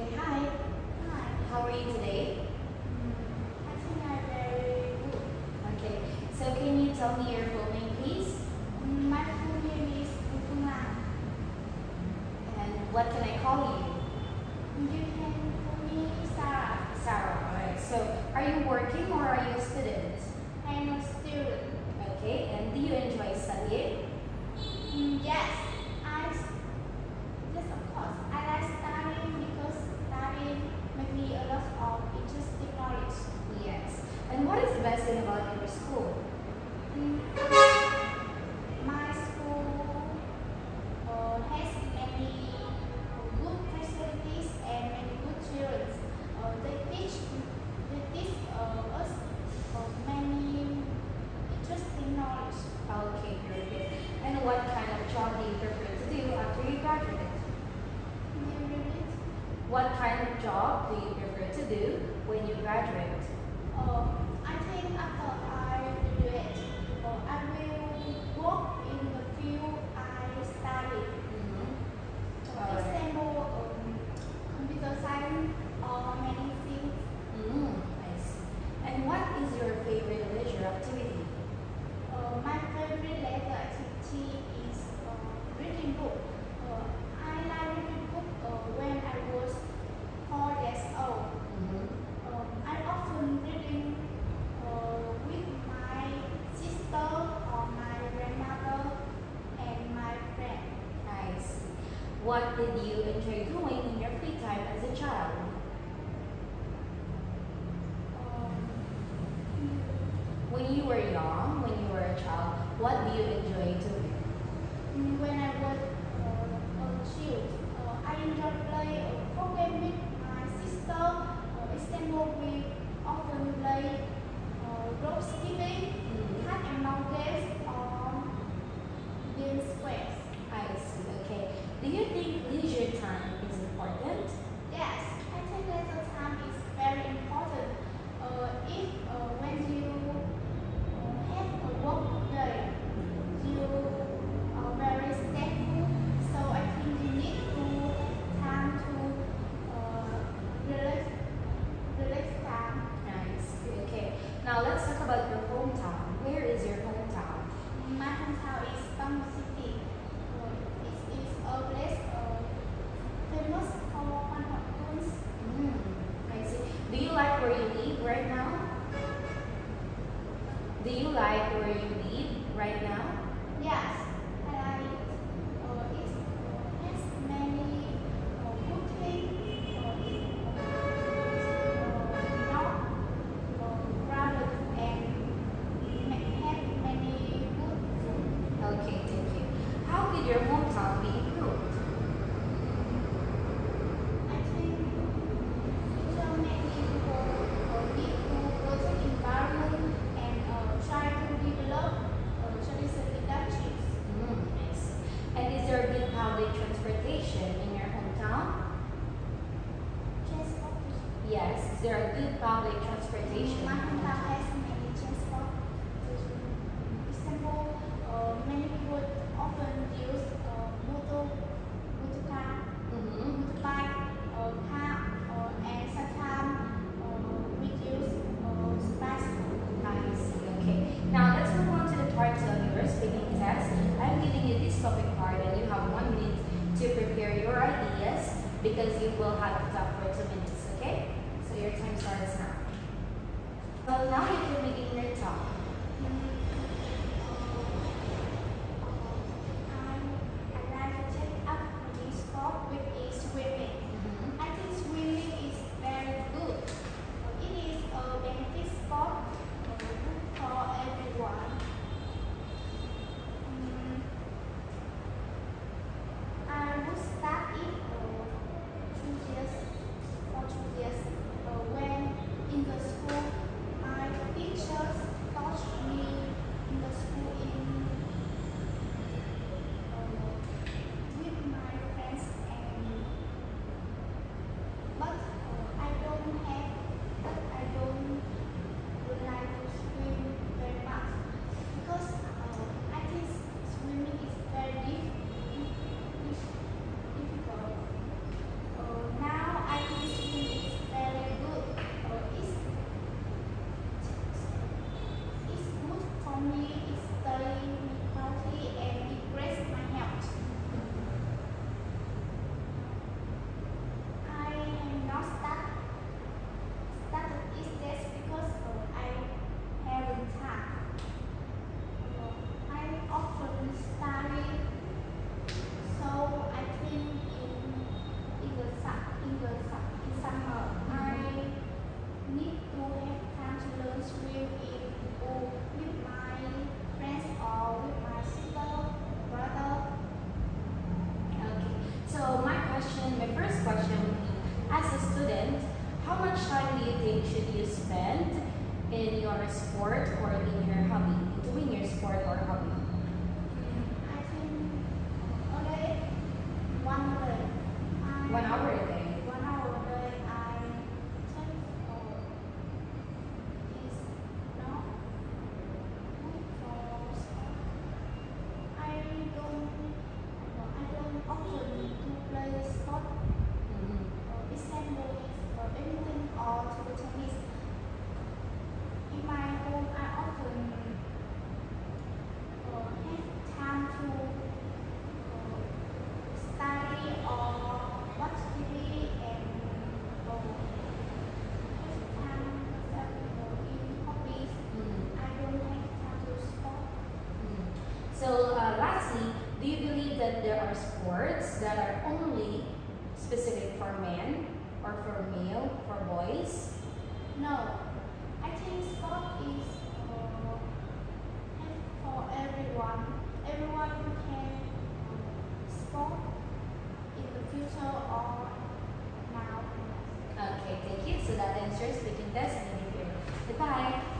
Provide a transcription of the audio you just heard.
Okay, hi. Hi. How are you today? I think I'm very good. Okay, so can you tell me your full name, please? My full name is Phương Lan. And what can I call you? You can call me Sarah. Sarah. Alright, so are you working or are you a student? I'm a student. Okay, and do you enjoy studying? Yes, yes, of course. I like studying because studying makes me a lot of interesting knowledge. Yes. And what is the best thing about your school? My school has many good facilities and many good children. They teach us many interesting knowledge. Okay, very good. And what kind of job do you prefer to do after you graduate? Do you read it? What kind of job do you prefer to do when you graduate? I think after I graduate, I will work in the field I studied. For example, computer science or many things. I see. And what is your favorite leisure activity? My favorite leisure activity is reading book. I like reading book when I was 4 years old. I often reading with my sister or my grandmother and my friend. I see. What did you enjoy doing in your free time as a child? When you were young, when you were a child, what do you enjoy doing? When I was a child, I enjoy play phone game with my sister. Example, we often play rope skipping, cat and mouse games, or game squares. I see. Okay. Do you think leisure time is important? Yes, I think leisure time is very important. If when you have a work day, you are very stressful. So I think you need to have time to relax time. I see. Okay. Now let's talk about your hometown. Where is your hometown? My hometown is Bangkok City. It is a place famous for Bangkok goods. I see. Do you like where you live right now? Do you like where you live right now? Yes, I like it. It has many good things. It's not crowded and have many good food. Okay, thank you. How could your hometown be improved? I think future many people need to protect the environment and try to develop tourism industries. I see. And is there good public transportation in your hometown? Transport. Yes. Is there a good public transportation? My hometown has many transport. Example, many people often use motor car, motorbike, car, and sometimes we use bicycle. I see. Okay. Now let's move on to the part of your speaking test. I'm giving you this topic card and you have 1 minute to prepare your ideas because you will have to talk for 2 minutes, okay? So your time starts now. So now you can begin your talk. I like to take up the sport which is swimming. I think swimming is very good. It is a benefit sport good for everyone. I would start it 2 years for 2 years when in the school my teachers taught me as a student, how much time do you think should you spend in your sport or in your hobby, doing your sport or hobby? I think a day, 1 day. 1 hour a day. 1 hour a day. I take is not for sport. I don't often to play sport. Example or anything or to the tennis. In my home, I often have time to study or watch TV and have time in hobbies. I don't have time to sport. So lastly, do you believe that there are sports that are only specific for men or for male, for boys? No, I think sport is for everyone. Everyone can sport in the future or now. Okay, thank you. So that answers speaking test and interview. Goodbye.